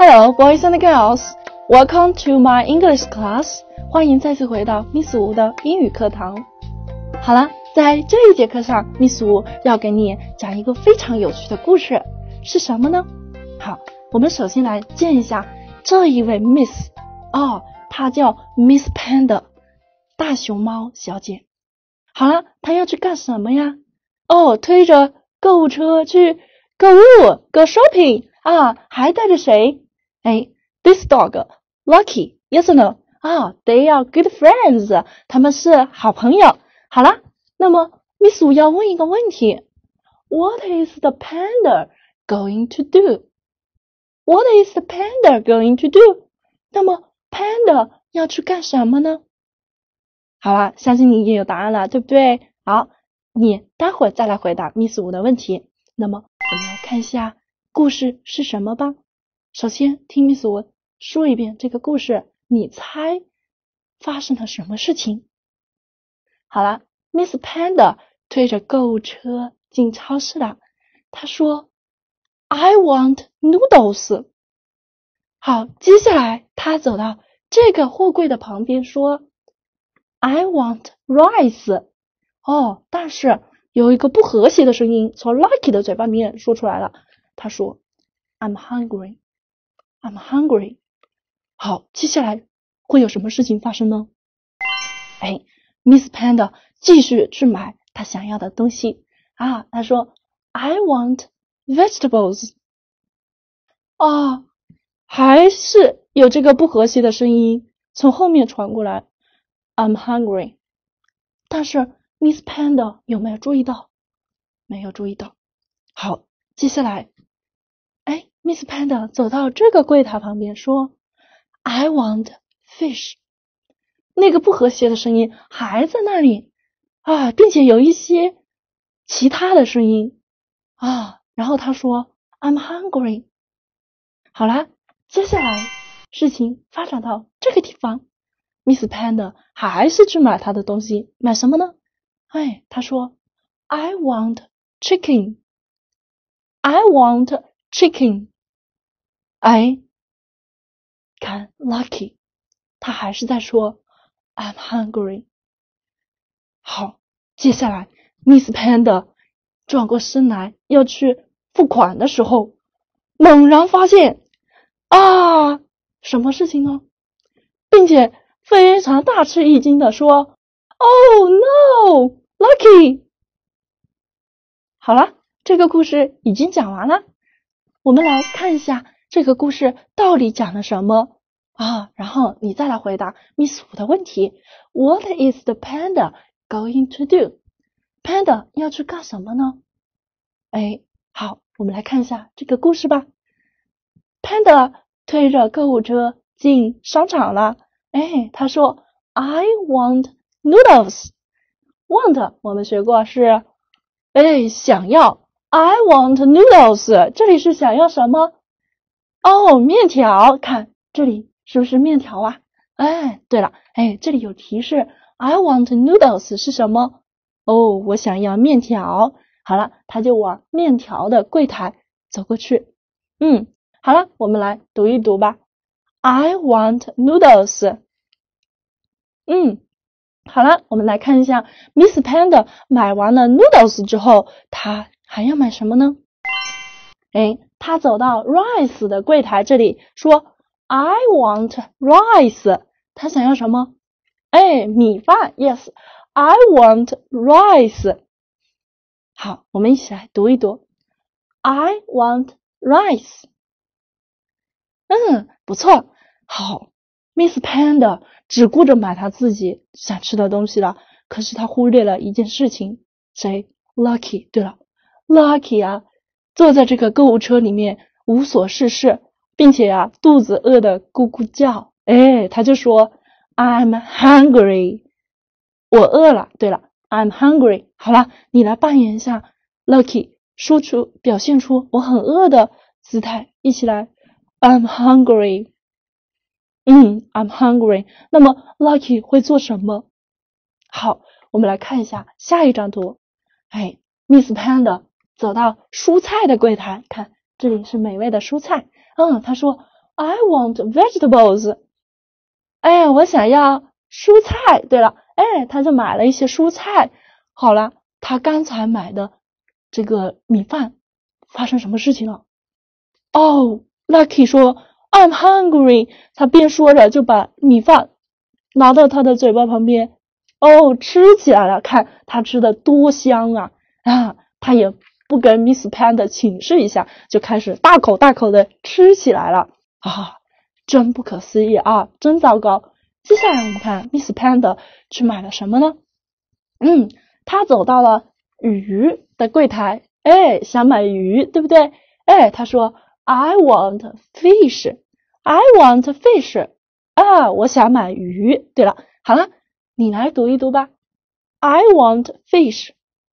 Hello, boys and girls. Welcome to my English class. 欢迎再次回到 Miss 吴的英语课堂。好了，在这一节课上 ，Miss 吴要给你讲一个非常有趣的故事，是什么呢？好，我们首先来见一下这一位 Miss。她叫 Miss Panda， 大熊猫小姐。好了，她要去干什么呀？推着购物车去购物 ，go shopping 还带着谁？This dog, Lucky, yes or no? They are good friends. 他们是好朋友。好啦，那么 Miss 吴要问一个问题 ：What is the panda going to do? What is the panda going to do? 那么 panda 要去干什么呢？好啦，相信你已经有答案了，对不对？好，你待会儿再来回答 Miss 吴的问题。那么我们来看一下故事是什么吧。首先听 Miss 吴说一遍这个故事，你猜发生了什么事情？好了 ，Miss Panda 推着购物车进超市了。她说 ：“I want noodles。”好，接下来她走到这个货柜的旁边说 ：“I want rice。”但是有一个不和谐的声音从 Lucky 的嘴巴里面说出来了。他说 ：“I'm hungry. I'm hungry。”好，接下来会有什么事情发生呢？Miss Panda 继续去买她想要的东西她说 I want vegetables。还是有这个不和谐的声音从后面传过来 I'm hungry。但是 Miss Panda 有没有注意到？没有注意到。好，接下来Miss Panda 走到这个柜台旁边说 I want fish。 那个不和谐的声音还在那里并且有一些其他的声音然后他说 I'm hungry。 好啦，接下来事情发展到这个地方， Miss Panda 还是去买她的东西，买什么呢？他说 I want chicken。 I want chicken。看 Lucky 他还是在说 I'm hungry。 好，接下来 Miss Panda 转过身来要去付款的时候，猛然发现什么事情呢？并且非常大吃一惊的说 Oh no Lucky。 好了，这个故事已经讲完了，我们来看一下这个故事到底讲了什么然后你再来回答 Miss 吴的问题 What is the panda going to do? Panda 要去干什么呢？好，我们来看一下这个故事吧。Panda 推着购物车进商场了。他说 I want noodles。 Want 我们学过是想要 I want noodles。 这里是想要什么？面条，看这里是不是面条啊？对了，这里有提示 I want noodles 是什么？我想要面条。好了，他就往面条的柜台走过去。好了，我们来读一读吧。I want noodles。好了，我们来看一下 Miss Panda 买完了 noodles 之后，她还要买什么呢？她走到 rice 的柜台这里说 I want rice。 她想要什么？米饭 Yes I want rice。 好，我们一起来读一读 I want rice。 不错。好， Miss Panda 只顾着买她自己想吃的东西了，可是她忽略了一件事情。谁？ Lucky。 对了， Lucky 坐在这个购物车里面无所事事，并且肚子饿得咕咕叫。他就说 I'm hungry。 我饿了。对了， I'm hungry。 好了，你来扮演一下 Lucky， 表现出我很饿的姿态，一起来 I'm hungry。 I'm hungry。 那么 Lucky 会做什么？好，我们来看一下下一张图。Miss Panda 走到蔬菜的柜台，看这里是美味的蔬菜。他说 I want vegetables. 哎，我想要蔬菜。对了，哎，他就买了一些蔬菜。好了，他刚才买的这个米饭发生什么事情了？哦 ，Lucky 说 I'm hungry。他边说着就把米饭拿到他的嘴巴旁边，哦，吃起来了。看他吃的多香啊！啊，他也不跟 Miss Panda 请示一下，就开始大口大口的吃起来了。啊，真不可思议啊，真糟糕。接下来我们看 Miss Panda 去买了什么呢？他走到了鱼的柜台，哎，想买鱼，对不对？哎，他说 I want fish. I want fish. 啊，我想买鱼。对了，好了，你来读一读吧。I want fish.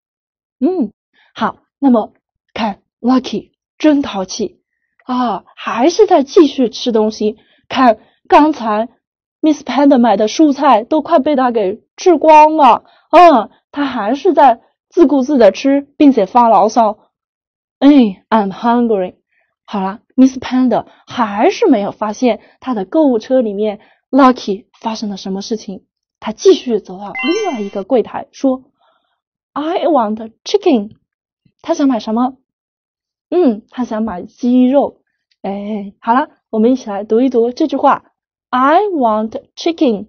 好，那么看 Lucky 真淘气啊，还是在继续吃东西。看刚才 Miss Panda 买的蔬菜都快被他给吃光了啊，他还是在自顾自的吃，并且发牢骚。I'm hungry. 好了 ，Miss Panda 还是没有发现他的购物车里面 Lucky 发生了什么事情。他继续走到另外一个柜台，说 I want chicken. 他想买什么？他想买鸡肉。哎，好了，我们一起来读一读这句话。I want chicken.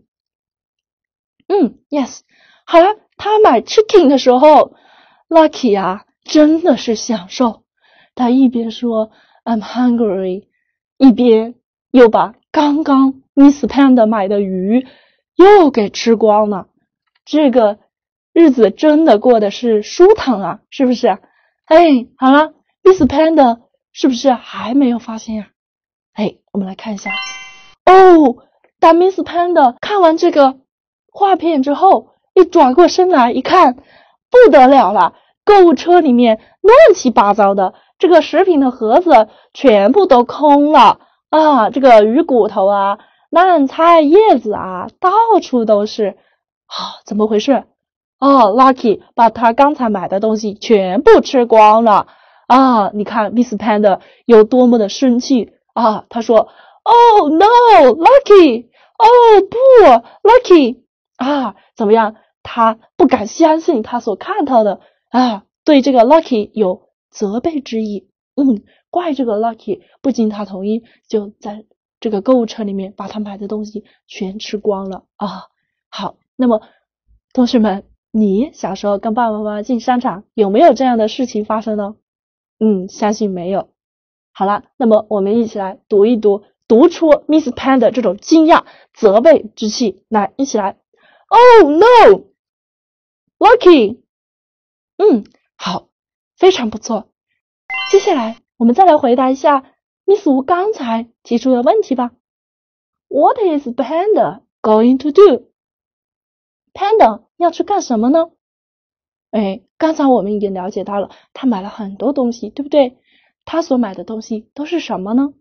Yes. 好了，他买 chicken 的时候 ，Lucky 啊，真的是享受。他一边说 I'm hungry， 一边又把刚刚 Miss Panda 买的鱼又给吃光了。这个日子真的过得是舒坦啊，是不是？哎，好了 ，Miss Panda 是不是还没有发现呀？哎，我们来看一下。哦，当 Miss Panda 看完这个画片之后，一转过身来一看，不得了了，购物车里面乱七八糟的，这个食品的盒子全部都空了啊！这个鱼骨头啊、烂菜叶子啊，到处都是。怎么回事？Lucky 把他刚才买的东西全部吃光了啊！你看 Miss Panda 有多么的生气啊！他说 Oh no, Lucky! 哦不 Lucky! 啊，怎么样？他不敢相信他所看到的啊，对这个 Lucky 有责备之意。怪这个 Lucky 不经他同意，就在这个购物车里面把他买的东西全吃光了啊！好，那么同学们，你小时候跟爸爸妈妈进商场，有没有这样的事情发生呢？相信没有。好了，那么我们一起来读一读，读出 Miss Panda 这种惊讶、责备之气。来，一起来。Oh no, Lucky. 好，非常不错。接下来我们再来回答一下 Miss 吴刚才提出的问题吧。What is Panda going to do? Panda 要去干什么呢？刚才我们已经了解到了，他买了很多东西，对不对？他所买的东西都是什么呢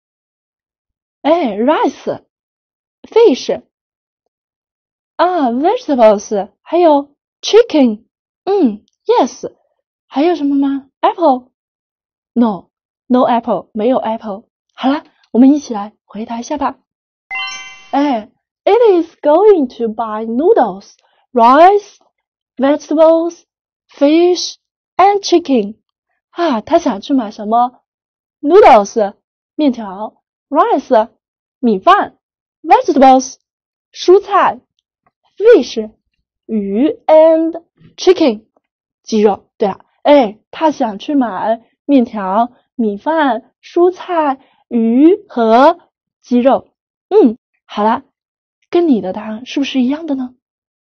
？Rice, fish, vegetables, 还有 chicken. Yes. 还有什么吗？ Apple? No, no apple. 没有 apple. 好了，我们一起来回答一下吧。It is going to buy noodles, rice, vegetables, fish, and chicken. 他想去买什么 ？Noodles 面条 ，rice 米饭 ，vegetables 蔬菜 ，fish 鱼 ，and chicken 鸡肉。对了，他想去买面条、米饭、蔬菜、鱼和鸡肉。好了，跟你的答案是不是一样的呢？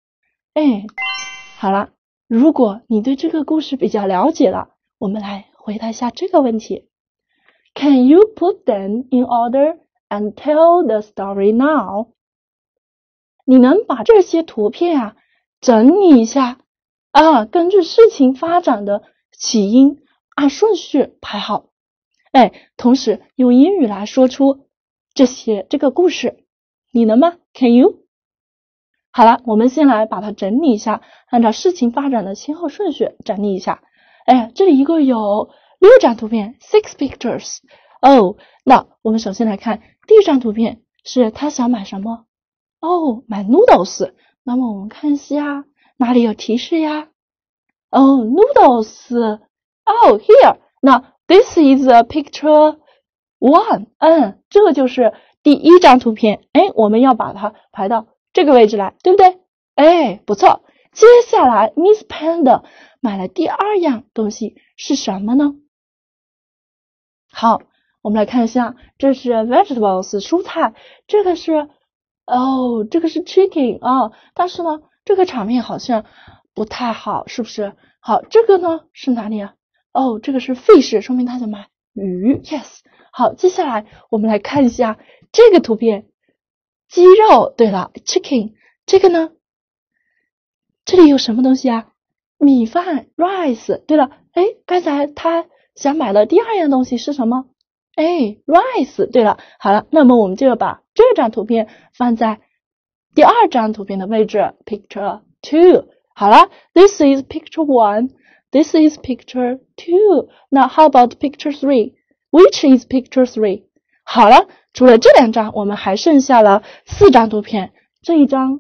好了，如果你对这个故事比较了解了，我们来回答一下这个问题。Can you put them in order and tell the story now? 你能把这些图片整理一下根据事情发展的起因按顺序排好。同时用英语来说出这个故事，你能吗？ Can you? 好了，我们先来把它整理一下，按照事情发展的先后顺序整理一下。这里一共有6张图片 ，6 pictures。 哦，那我们首先来看第一张图片，是他想买什么？哦，买 noodles。那么我们看一下，哪里有提示呀？哦 ，noodles。哦 ，here。那 this is a picture one。这就是第一张图片。我们要把它排到这个位置来，对不对？不错。接下来 Miss Panda 买了第二样东西是什么呢？好，我们来看一下，这是 vegetables 蔬菜，这个是chicken 啊，但是呢，这个场面好像不太好，是不是？好，这个呢是哪里啊？哦，这个是 fish， 说明他想买鱼 ，yes。好，接下来我们来看一下这个图片，鸡肉，对了 ，chicken， 这个呢？这里有什么东西啊？米饭 rice。对了，刚才他想买的第二样东西是什么？rice。对了，好了，那么我们就要把这张图片放在第二张图片的位置 ，picture two。好了 ，this is picture one， this is picture two。那 how about picture three？Which is picture three？ 好了，除了这两张，我们还剩下了4张图片，这一张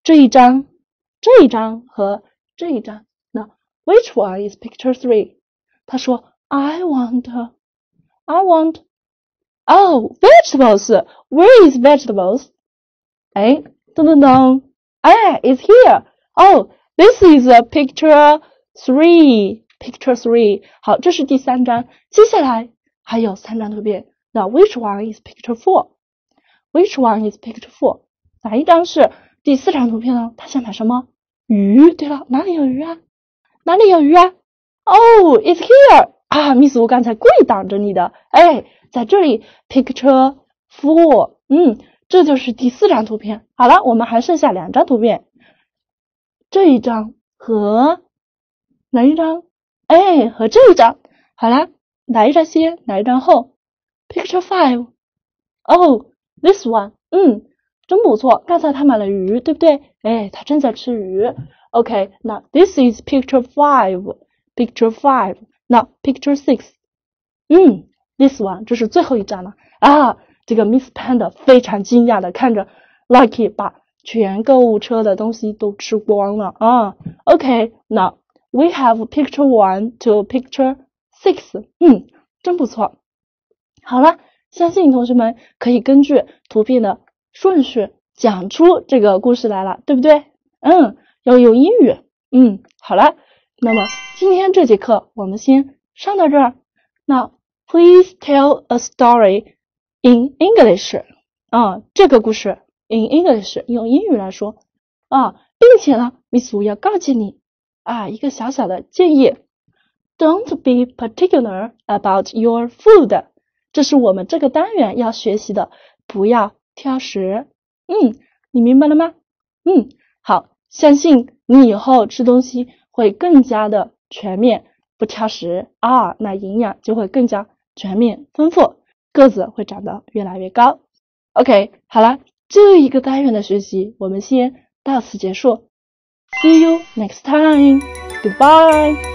和这一张。那 which one is picture three？ 他说 I want vegetables. Where is vegetables？ 噔，it's here. This is a picture three. Picture three. 好，这是第3张。接下来还有3张图片。那 which one is picture four？ Which one is picture four？ 哪一张是第4张图片呢？他想买什么？鱼。对了，哪里有鱼啊？It's here 啊 ，Miss 我刚才故意挡着你的。在这里 picture four。这就是第4张图片。好了，我们还剩下2张图片，这一张和哪一张？和这一张。好了，哪一张先，哪一张后 ？Picture five。this one。真不错。刚才他买了鱼，对不对？他正在吃鱼。OK， 那 this is picture five。Picture five。那 picture six。this one， 这是最后一张了啊。这个 Miss Panda 非常惊讶的看着 Lucky 把全购物车的东西都吃光了啊。OK， 那 we have picture one to picture six。真不错。好了，相信同学们可以根据图片的顺序讲出这个故事来了，对不对？要用英语。好了，那么今天这节课我们先上到这儿。那 please tell a story in English。这个故事 in English 用英语来说并且呢 Miss 要告诫你一个小小的建议 ，Don't be particular about your food。这是我们这个单元要学习的，不要挑食。你明白了吗？好，相信你以后吃东西会更加的全面，不挑食那营养就会更加全面丰富，个子会长得越来越高。OK， 好了，这一个单元的学习我们先到此结束。See you next time. Goodbye.